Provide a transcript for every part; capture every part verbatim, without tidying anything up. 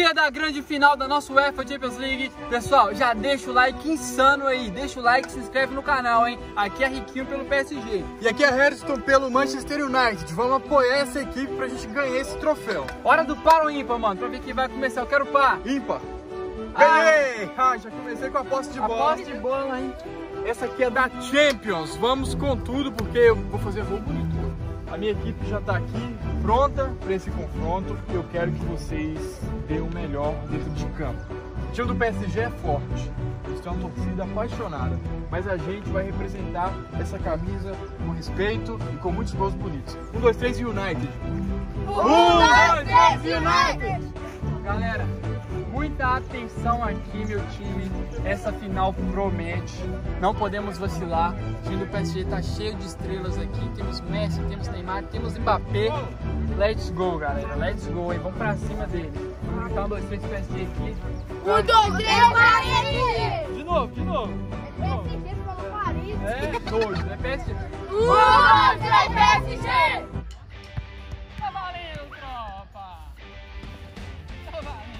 dia da grande final da nossa UEFA Champions League. Pessoal, já deixa o like insano aí, deixa o like e se inscreve no canal, hein? Aqui é Riquinho pelo P S G. E aqui é Harrison pelo Manchester United. Vamos apoiar essa equipe pra gente ganhar esse troféu. Hora do par ou ímpar, mano, pra ver quem vai começar. Eu quero par. Ímpar. Ganhei! Ah, ah, já comecei com a posse de bola. Aposta de bola, hein? Essa aqui é da Champions. Vamos com tudo, porque eu vou fazer gol bonito. A minha equipe já tá aqui, pronta para esse confronto. Eu quero que vocês deem o melhor dentro de campo. O time do P S G é forte, eles têm uma torcida apaixonada, mas a gente vai representar essa camisa com respeito e com muitos gols bonitos. Um, dois, três, United! Um, dois, três, United! Galera, muita atenção aqui, meu time. Essa final promete. Não podemos vacilar. O time do P S G tá cheio de estrelas aqui. Temos Messi, temos Neymar, temos Mbappé. Let's go, galera. Let's go, hein? Vamos pra cima dele. Vamos gritar um, dois, três, P S G aqui. Um, dois, três, Paris! De novo, de novo. P S G falou Paris. É, dois, é P S G. Um, dois, três, P S G! Tá valendo, tropa! Tá valendo!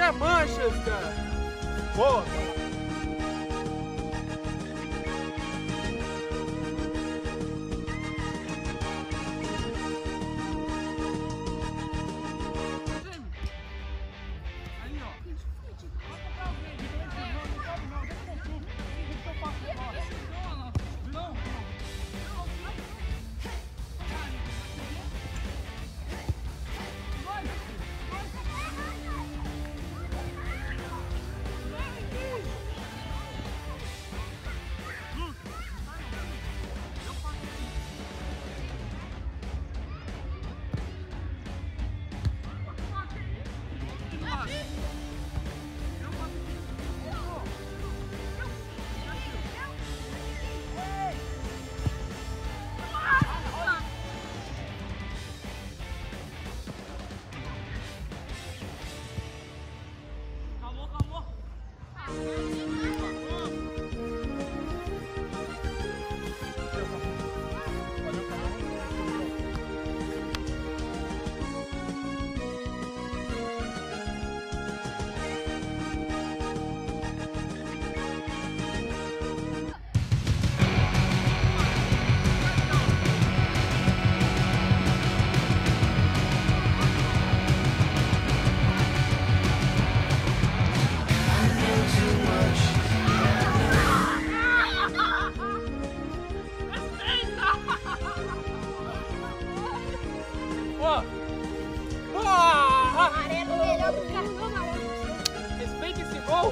é Manchester! Boa! Amarelo melhor do cartão amarelo. Respeita esse gol.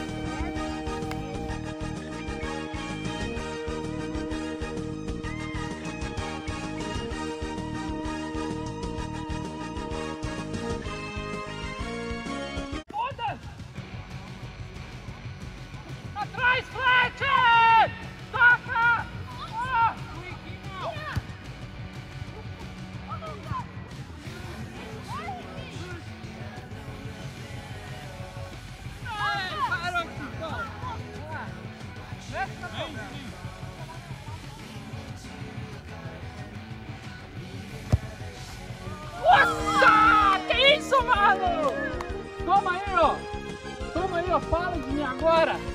Atrás, Fletcher! Toca! Ah, nossa! Que isso, mano? Toma aí, ó! Toma aí, ó! Fala de mim agora!